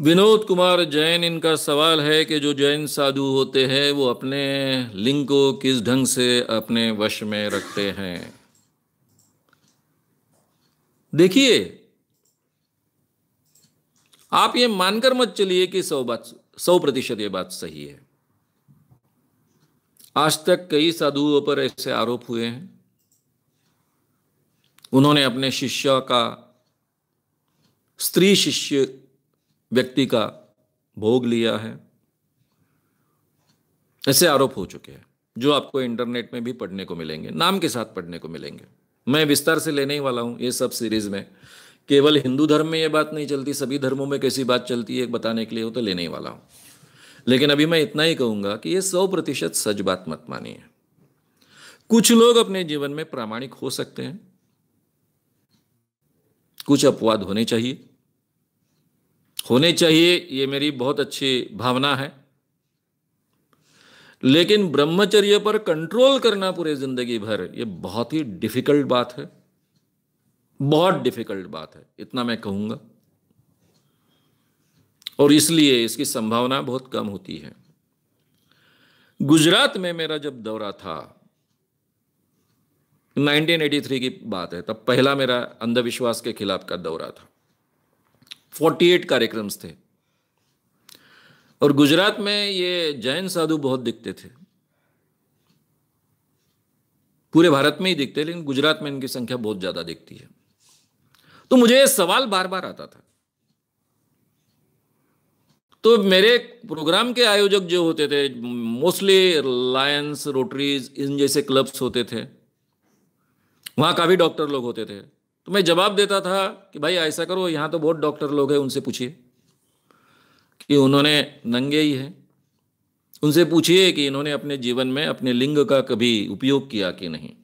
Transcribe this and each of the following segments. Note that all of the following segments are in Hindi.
विनोद कुमार जैन, इनका सवाल है कि जो जैन साधु होते हैं वो अपने लिंग को किस ढंग से अपने वश में रखते हैं। देखिए, आप ये मानकर मत चलिए कि 100% ये बात सही है। आज तक कई साधुओं पर ऐसे आरोप हुए हैं। उन्होंने अपने शिष्य का, स्त्री शिष्य व्यक्ति का भोग लिया है। ऐसे आरोप हो चुके हैं जो आपको इंटरनेट में भी पढ़ने को मिलेंगे, नाम के साथ पढ़ने को मिलेंगे। मैं विस्तार से लेने ही वाला हूं ये सब सीरीज में। केवल हिंदू धर्म में ये बात नहीं चलती, सभी धर्मों में कैसी बात चलती है बताने के लिए वो तो लेने ही वाला हूं। लेकिन अभी मैं इतना ही कहूंगा कि ये 100% सच बात मत मानिए। कुछ लोग अपने जीवन में प्रामाणिक हो सकते हैं, कुछ अपवाद होने चाहिए, ये मेरी बहुत अच्छी भावना है। लेकिन ब्रह्मचर्य पर कंट्रोल करना पूरे जिंदगी भर, ये बहुत ही डिफिकल्ट बात है, बहुत डिफिकल्ट बात है, इतना मैं कहूंगा। और इसलिए इसकी संभावना बहुत कम होती है। गुजरात में मेरा जब दौरा था, 1983 की बात है, तब पहला मेरा अंधविश्वास के खिलाफ का दौरा था। 48 कार्यक्रम्स थे और गुजरात में ये जैन साधु बहुत दिखते थे। पूरे भारत में ही दिखते, लेकिन गुजरात में इनकी संख्या बहुत ज्यादा दिखती है। तो मुझे ये सवाल बार बार आता था। तो मेरे प्रोग्राम के आयोजक जो होते थे, मोस्टली लायंस, रोटरीज, इन जैसे क्लब्स होते थे, वहां काफी डॉक्टर लोग होते थे। तो मैं जवाब देता था कि भाई ऐसा करो, यहां तो बहुत डॉक्टर लोग हैं, उनसे पूछिए कि उन्होंने, नंगे ही है, उनसे पूछिए कि इन्होंने अपने जीवन में अपने लिंग का कभी उपयोग किया कि नहीं।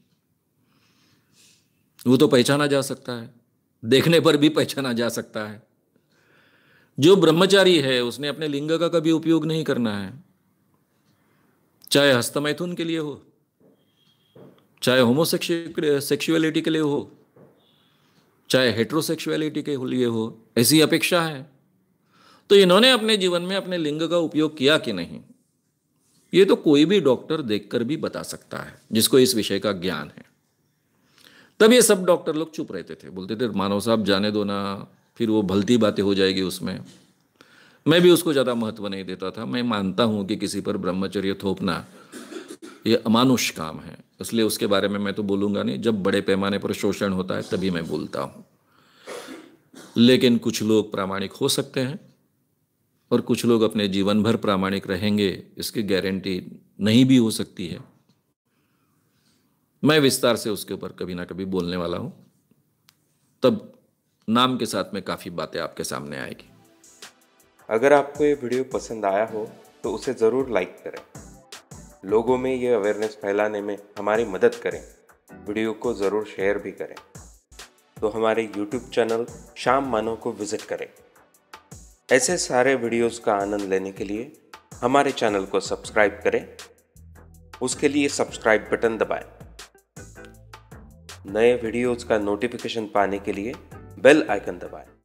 वो तो पहचाना जा सकता है, देखने पर भी पहचाना जा सकता है। जो ब्रह्मचारी है उसने अपने लिंग का कभी उपयोग नहीं करना है, चाहे हस्तमैथुन के लिए हो, चाहे होमोसेक्सुअलिटी के लिए हो, चाहे हेट्रोसेक्सुअलिटी के लिए हो, ऐसी अपेक्षा है। तो इन्होंने अपने जीवन में अपने लिंग का उपयोग किया कि नहीं, ये तो कोई भी डॉक्टर देखकर भी बता सकता है जिसको इस विषय का ज्ञान है। तब ये सब डॉक्टर लोग चुप रहते थे, बोलते थे मानव साहब जाने दो ना, फिर वो भलती बातें हो जाएगी उसमें। मैं भी उसको ज़्यादा महत्व नहीं देता था। मैं मानता हूं कि किसी पर ब्रह्मचर्य थोपना ये अमानुष काम है, इसलिए उसके बारे में मैं तो बोलूंगा नहीं। जब बड़े पैमाने पर शोषण होता है तभी मैं बोलता हूं। लेकिन कुछ लोग प्रामाणिक हो सकते हैं और कुछ लोग अपने जीवन भर प्रामाणिक रहेंगे, इसकी गारंटी नहीं भी हो सकती है। मैं विस्तार से उसके ऊपर कभी ना कभी बोलने वाला हूं, तब नाम के साथ में काफ़ी बातें आपके सामने आएगी। अगर आपको ये वीडियो पसंद आया हो तो उसे ज़रूर लाइक करें, लोगों में ये अवेयरनेस फैलाने में हमारी मदद करें। वीडियो को ज़रूर शेयर भी करें। तो हमारे YouTube चैनल श्याम मानव को विज़िट करें। ऐसे सारे वीडियोस का आनंद लेने के लिए हमारे चैनल को सब्सक्राइब करें। उसके लिए सब्सक्राइब बटन दबाएं। नए वीडियोस का नोटिफिकेशन पाने के लिए बेल आइकन दबाएं।